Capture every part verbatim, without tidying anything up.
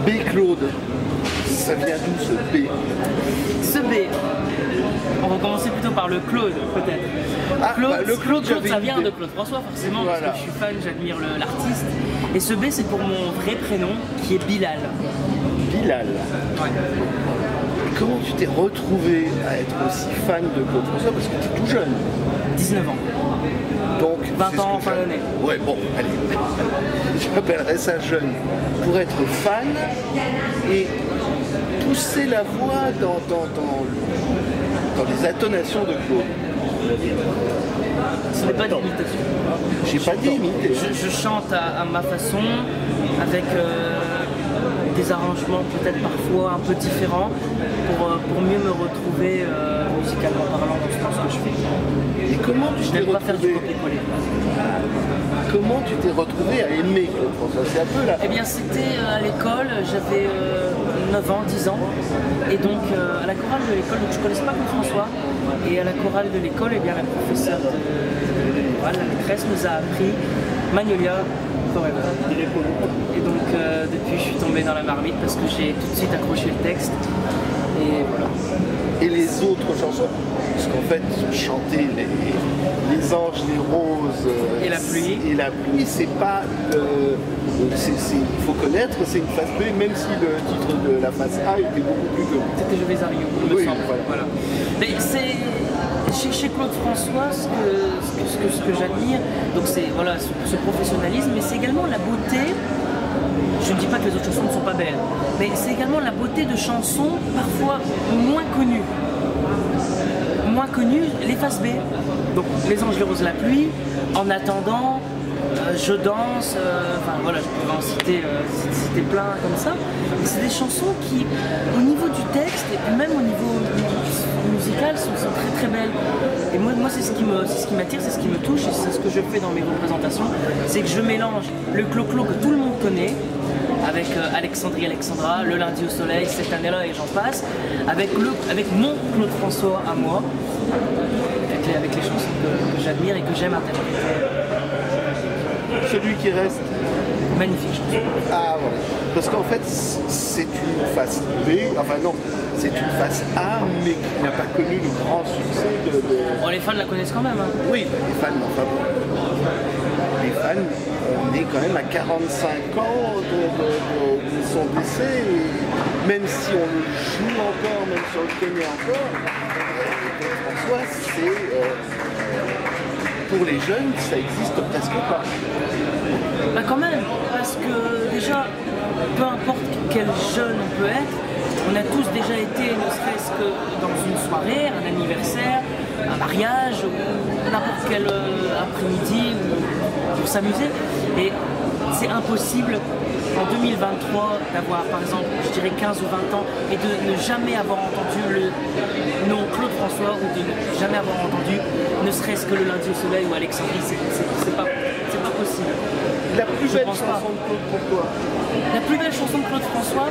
B-Claude, ça vient d'où ce B? Ce B, on va commencer plutôt par le Claude, peut-être. Ah, Claude, bah, le Claude, Claude ça vient une de Claude François, forcément, voilà. parce que je suis fan, j'admire l'artiste. Et ce B, c'est pour mon vrai prénom, qui est Bilal. Bilal. Ouais. Comment tu t'es retrouvé à être aussi fan de Claude François? Parce que tu es tout jeune. dix-neuf ans. Donc, vingt ans en fin d'année. Ouais, bon, allez. J'appellerais ça jeune. Pour être fan et pousser la voix dans, dans, dans, dans les intonations de Claude. Ce n'est pas d'imitation. J'ai pas dit imitation. Je, je chante à, à ma façon, avec euh, des arrangements peut-être parfois un peu différents, pour, pour mieux me retrouver euh, musicalement parlant dans ce que je fais. Et comment tu Je t'es n'aime pas faire du retrouvé copier-coller. Comment tu t'es retrouvé à aimer Claude François? C'est un peu là. Eh bien c'était euh, à l'école, j'avais euh, neuf ans, dix ans, et donc euh, à la chorale de l'école, donc je ne connaissais pas Claude François, et à la chorale de l'école, eh bien la professeure de, de chorale, la maîtresse, nous a appris Magnolia Forever. Et donc euh, depuis je suis tombé dans la marmite parce que j'ai tout de suite accroché le texte, et voilà. Et les autres chansons? Parce qu'en fait, chanter les, les anges, les roses euh, Et la pluie. Et la pluie, c'est pas. Euh, il faut connaître, c'est une face B, même si le titre de la face A était beaucoup plus connu. C'était Je vais à Rio, il me Oui, semble. voilà. Voilà. Mais c'est chez, chez Claude François ce que, ce que, ce que, ce que j'admire, donc c'est voilà, ce, ce professionnalisme, mais c'est également la beauté. Je ne dis pas que les autres chansons ne sont pas belles, mais c'est également la beauté de chansons parfois moins connues. Moins connues, les faces B. Donc Les Anges, les Roses, la pluie, En attendant, euh, Je danse, euh, enfin voilà, je pourrais en citer, euh, citer plein comme ça. Mais c'est des chansons qui, au niveau du texte et même au niveau musical, sont, sont très très belles. Et moi, moi c'est ce qui me, c'est ce qui m'attire, c'est ce qui me touche, et c'est ce que je fais dans mes représentations, c'est que je mélange le clo-clo que tout le monde connaît, avec euh, Alexandrie Alexandra, Le lundi au soleil, Cette année-là et j'en passe, avec, le, avec mon Claude François à moi, avec les, avec les chansons que, que j'admire et que j'aime interpréter. Celui qui reste. Magnifique chanson. Ah voilà. Parce qu'en fait, c'est une face B, enfin non, c'est une face A, mais qui n'a pas connu le grand succès de. de... Bon, les fans la connaissent quand même. Hein. Oui, les fans, enfin bon. Les fans, on est quand même à quarante-cinq ans de, de, de, de son décès, et même si on le joue encore, même si on le connaît encore, euh, François, c'est. Euh, pour les jeunes, ça existe presque pas. Bah quand même, parce que déjà, peu importe quel jeune on peut être, on a tous déjà été, ne serait-ce que dans une soirée, un anniversaire, un mariage, ou n'importe quel euh, après-midi, pour s'amuser. Et c'est impossible en deux mille vingt-trois d'avoir par exemple, je dirais quinze ou vingt ans, et de ne jamais avoir entendu le nom Claude François, ou de ne jamais avoir entendu ne serait-ce que Le lundi au soleil ou Alexandrie. C'est pas, pas possible. La plus je belle pense chanson pas. de Claude pour toi? La plus belle chanson de Claude François,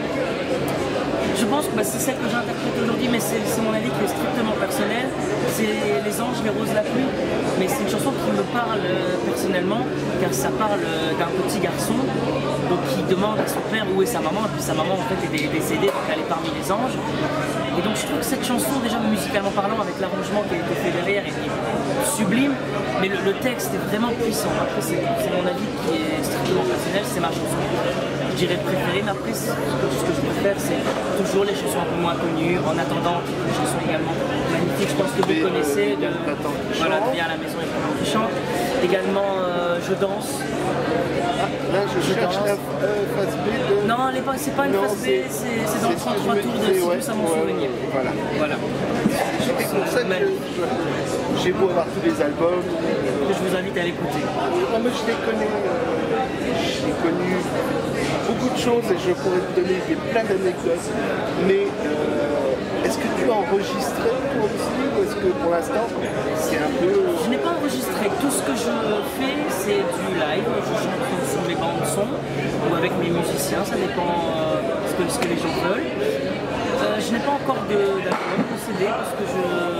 je pense que bah, c'est celle que j'interprète aujourd'hui, mais c'est mon avis qui est strictement personnel. C'est Les Anges, les Roses, la pluie. Mais c'est une chanson qui me parle euh, personnellement, car ça parle euh, d'un petit garçon donc, qui demande à son père où est sa maman, et puis sa maman en fait est décédée, donc elle est parmi les anges. Et donc je trouve que cette chanson, déjà musicalement parlant, avec l'arrangement qui a été fait derrière, est sublime, mais le, le texte est vraiment puissant. Après c'est mon avis qui est strictement personnel, c'est ma chanson, je dirais préférée, mais après ce que, ce que je préfère c'est toujours les chansons un peu moins connues. En attendant, une chanson également magnifique, je pense que vous connaissez, de, voilà, de Viens à la maison et Printemps qui chante. Également euh, Je danse. Ah, là je, je cherche la euh, face B de... Non, c'est pas une face B, c'est dans le trente-trois tours de Si douce à mon ouais, souvenir. Voilà. Voilà. C'est pour ça que j'ai beau avoir tous les albums. Que je vous invite à l'écouter. Non mais je les connais. Euh, j'ai connu beaucoup de choses et je pourrais te donner des, plein d'anecdotes. Mais euh, est-ce que tu as enregistré toi aussi, ou est-ce que pour l'instant c'est un peu... Je n'ai pas enregistré. Tout ce que je fais, c'est du live. Je chante sur mes bandes son ou avec mes musiciens, ça dépend euh, ce, que, ce que les gens veulent. Euh, je n'ai pas encore d'album, de C D, parce que je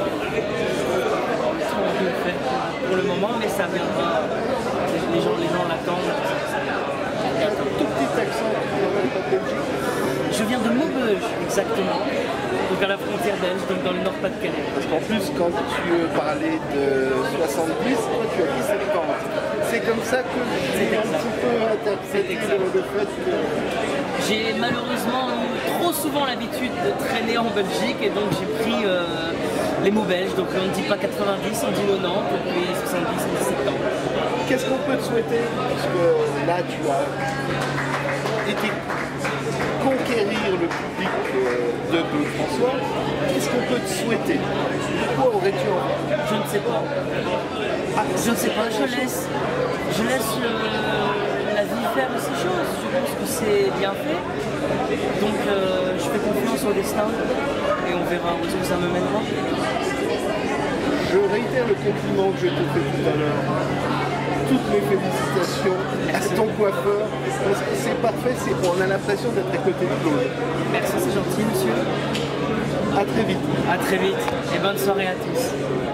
je le faire pour le moment, mais ça viendra. Les gens, les gens l'attendent. Il y a un tout petit accent qui n'aurait pas de Belgique. exactement. Donc à la frontière belge, donc dans le Nord-Pas-de-Calais. Parce qu'en plus, quand tu parlais de soixante-dix, toi tu as dit soixante-dix. C'est comme ça que j'ai un petit peu interprété le fait que... J'ai malheureusement trop souvent l'habitude de traîner en Belgique et donc j'ai pris euh, les mots belges. Donc on ne dit pas quatre-vingt-dix, on dit quatre-vingt-dix, et puis soixante-dix, on dit soixante-dix. Qu'est-ce qu'on peut te souhaiter? Parce que là tu as été conquérir le public de Claude François. Qu'est-ce qu'on peut te souhaiter? De quoi aurais-tu envie? Je ne sais pas. Ah, je ne sais pas, je laisse, je laisse le, la vie faire de ces choses. Je pense que c'est bien fait. Donc euh, je fais confiance au destin et on verra où est-ce que ça me mènera. Je réitère le compliment que je te fais tout à l'heure. Toutes mes félicitations à ton coiffeur, parce que c'est parfait, c'est on a l'impression d'être à côté de Claude. Merci, c'est gentil, monsieur. À très vite. À très vite et bonne soirée à tous.